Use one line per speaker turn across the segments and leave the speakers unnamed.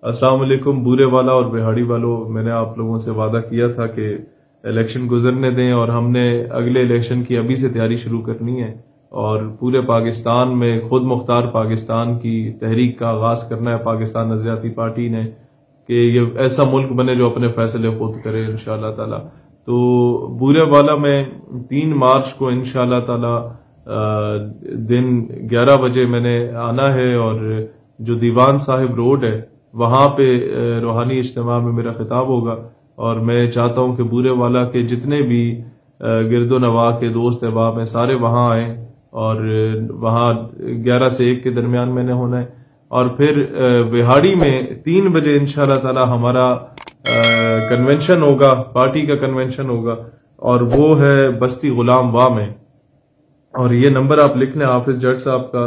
السلام علیکم بورے والا اور بہاڑی والوں، میں نے آپ لوگوں سے وعدہ کیا تھا کہ الیکشن گزرنے دیں اور ہم نے اگلے الیکشن کی ابھی سے تیاری شروع کرنی ہے اور پورے پاکستان میں خود مختار پاکستان کی تحریک کا آغاز کرنا ہے پاکستان نظریاتی پارٹی نے کہ یہ ایسا ملک بنے جو اپنے فیصلے خود کرے انشاءاللہ تعالی۔ تو بورے والا میں 3 مارچ کو انشاءاللہ تعالی دن 11 بجے میں نے آنا ہے اور جو دیوان صاحب روڈ ہے وہاں پہ روحانی اجتماع میں میرا خطاب ہوگا، اور میں چاہتا ہوں کہ بورے والا کے جتنے بھی گرد و نواح کے دوست احباب ہیں سارے وہاں آئیں، اور وہاں 11 سے 1 کے درمیان میں نے ہونا ہے، اور پھر بہاڑی میں 3 بجے انشاءاللہ تعالی ہمارا کنونشن ہوگا، پارٹی کا کنونشن ہوگا، اور وہ ہے بستی غلام واہ میں۔ اور یہ نمبر آپ لکھ لیں حافظ جٹ صاحب کا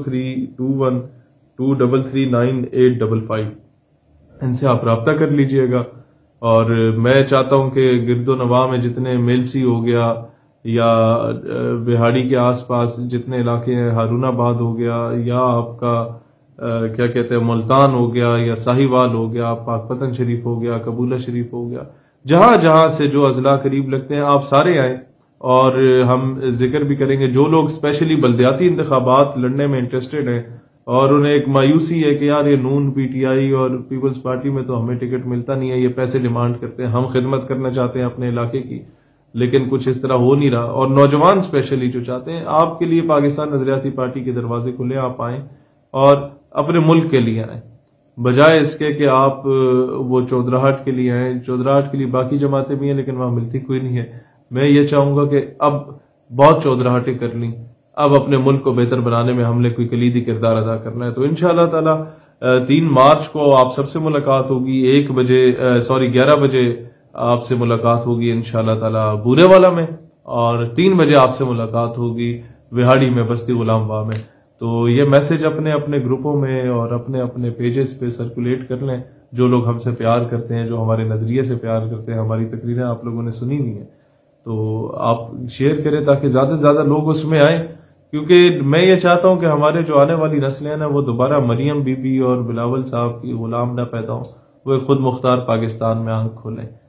0321233985، ان سے آپ رابطہ کر لیجئے گا۔ اور میں چاہتا ہوں کہ گرد و نواح میں جتنے میلسی ہو گیا یا بہاڑی کے آس پاس جتنے علاقے ہیں، ہارون آباد ہو گیا یا آپ کا کیا کہتے ہیں ملتان ہو گیا یا ساہیوال ہو گیا، پاک پتن شریف ہو گیا، قبولہ شریف ہو گیا، جہاں جہاں سے جو اضلاع قریب لگتے ہیں آپ سارے آئیں، اور ہم ذکر بھی کریں گے جو لوگ اسپیشلی بلدیاتی انتخابات لڑنے میں انٹرسٹڈ ہیں اور انہیں ایک مایوسی ہے کہ یار یہ نون پی ٹی آئی اور پیپلز پارٹی میں تو ہمیں ٹکٹ ملتا نہیں ہے، یہ پیسے ڈیمانڈ کرتے ہیں، ہم خدمت کرنا چاہتے ہیں اپنے علاقے کی لیکن کچھ اس طرح ہو نہیں رہا، اور نوجوان اسپیشلی جو چاہتے ہیں، آپ کے لیے پاکستان نظریاتی پارٹی کے دروازے کھلے، آپ آئیں اور اپنے ملک کے لیے آئیں، بجائے اس کے کہ آپ وہ چودراہٹ کے لیے آئیں۔ چودراہٹ کے لیے باقی جماعتیں بھی ہیں لیکن وہاں ملتی کوئی نہیں ہے۔ میں یہ چاہوں گا کہ اب بہت چودراہٹیں کر لیں، اب اپنے ملک کو بہتر بنانے میں ہم نے کوئی کلیدی کردار ادا کرنا ہے۔ تو انشاءاللہ تعالی 3 مارچ کو آپ سب سے ملاقات ہوگی، 11 بجے آپ سے ملاقات ہوگی انشاءاللہ تعالی بورے والا میں، اور 3 بجے آپ سے ملاقات ہوگی بہاڑی میں بستی غلام واہ میں۔ تو یہ میسج اپنے اپنے گروپوں میں اور اپنے اپنے پیجز پہ سرکولیٹ کر لیں، جو لوگ ہم سے پیار کرتے ہیں، جو ہمارے نظریے سے پیار کرتے ہیں، ہماری تقریریں آپ لوگوں نے سنی ہوئی ہیں، تو آپ شیئر کریں تاکہ زیادہ سے زیادہ لوگ اس میں آئیں، کیونکہ میں یہ چاہتا ہوں کہ ہمارے جو آنے والی نسلیں ہیں نا وہ دوبارہ مریم بی بی اور بلاول صاحب کی غلام نہ پیدا ہوں، وہ خود مختار پاکستان میں آنکھ کھولیں۔